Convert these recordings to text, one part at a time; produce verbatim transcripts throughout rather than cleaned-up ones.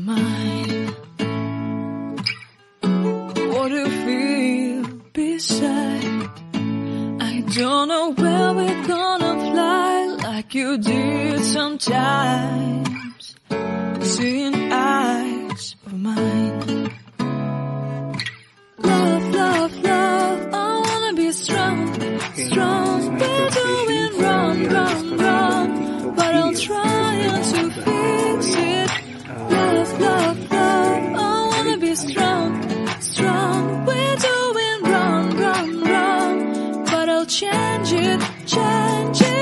mine. What do you feel beside? I don't know where we're gonna fly like you did sometimes. Seeing eyes of mine. Love, love, love, I wanna be strong, strong. We're doing wrong, wrong, wrong, but I'm trying to fix it. Love, love, love, I wanna be strong, strong. We're doing wrong, wrong, wrong, but I'll change it, change it.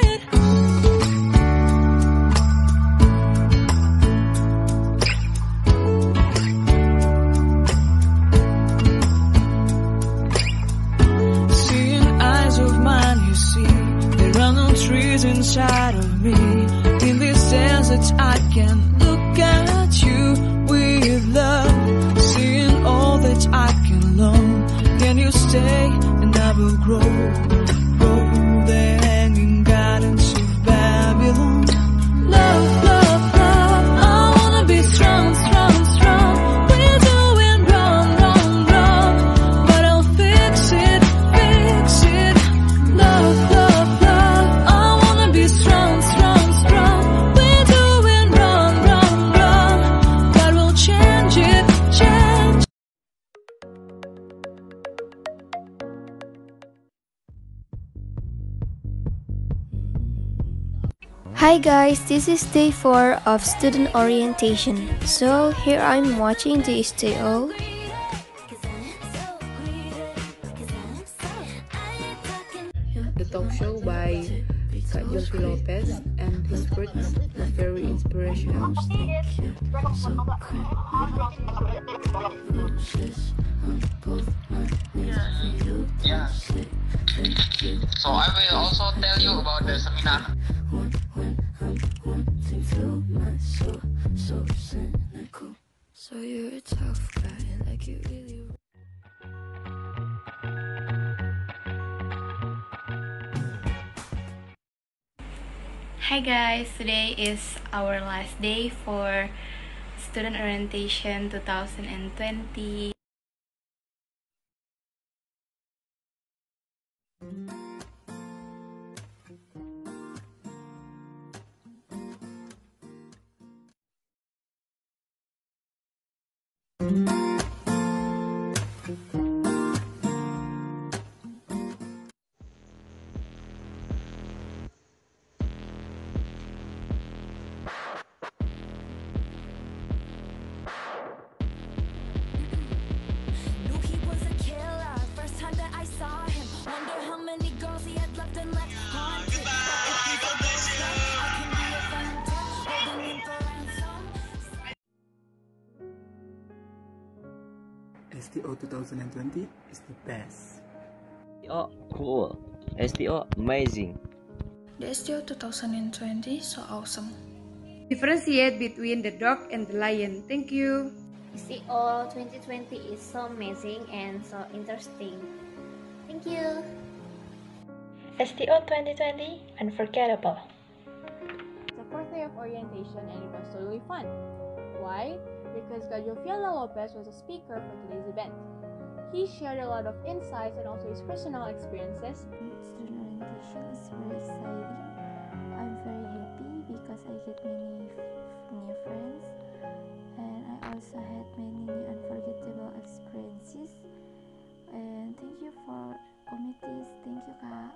Trees inside of me. In this desert I can look at you with love. Seeing all that I can learn. Can you stay and I will grow? Grow the hanging gardens of Babylon. Love, love, love, I wanna be strong, strong, strong. We're doing wrong, wrong, wrong, but I'll fix it, fix it. Love, love, love, be strong, strong, strong. We're doing wrong, wrong, wrong, but we'll change it, change. Hi guys, this is day four of student orientation. So here I'm watching the S T O. The talk show by Kak Jovi Lopez and his words are very inspirational. Yeah. So I will also tell you about the seminar. So you're a tough guy, like you really. Hi guys, today is our last day for student orientation twenty twenty. S T O twenty twenty is the best. S T O cool. S T O amazing. The S T O twenty twenty so awesome. Differentiate between the dog and the lion. Thank you. S T O twenty twenty is so amazing and so interesting. Thank you. S T O twenty twenty unforgettable. It's the fourth day of orientation and it was totally fun. Why? Because Kak Jovi Lopez was a speaker for today's event. He shared a lot of insights and also his personal experiences. Student orientation is very exciting. I'm very happy because I get many new friends and I also had many new unforgettable experiences. And thank you for committees. Thank you, Kak.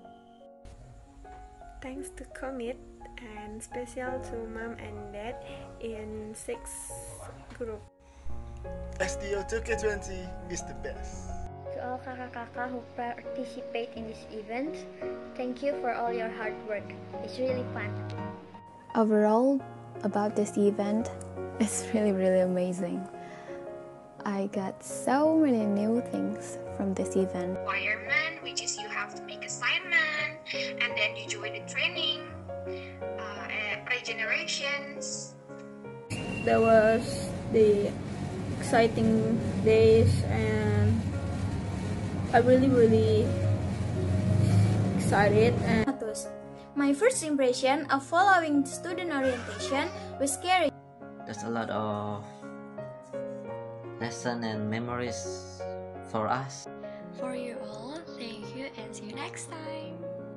Thanks to Commit and special to Mom and Dad in sixth group. S T O twenty twenty is the best. To all kakak-kakak who participate in this event, thank you for all your hard work. It's really fun. Overall, about this event, it's really really amazing. I got so many new things from this event. Requirement, which is you have to make assignment, and then you join the training, uh, and regenerations. There was the exciting days, and I really really excited. And my first impression of following student orientation was scary. there's a lot of lesson and memories for us. For you all, thank you and see you next time.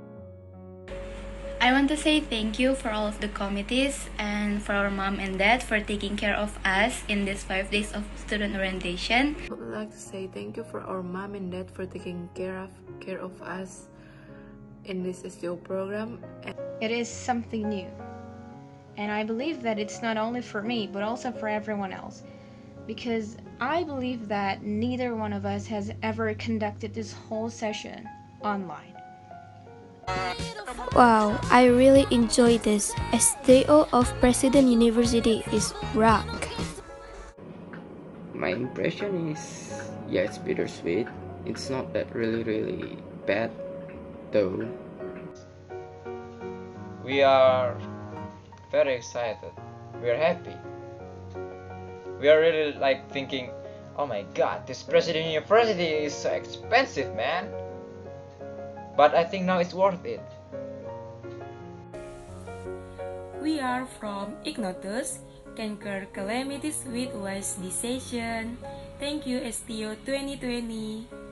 I want to say thank you for all of the committees and for our mom and dad for taking care of us in these five days of student orientation. I would like to say thank you for our mom and dad for taking care of care of us in this S T O program. It is something new, and I believe that it's not only for me but also for everyone else, because I believe that neither one of us has ever conducted this whole session online. Wow, I really enjoyed this. S T O of President University is rock. My impression is, yeah, it's bittersweet. It's not that really really bad though. We are very excited. We are happy. We are really like thinking, oh my god, this President University is so expensive, man. But I think now it's worth it. We are from Ignotus, conquer calamities with wise decision. Thank you S T O twenty twenty.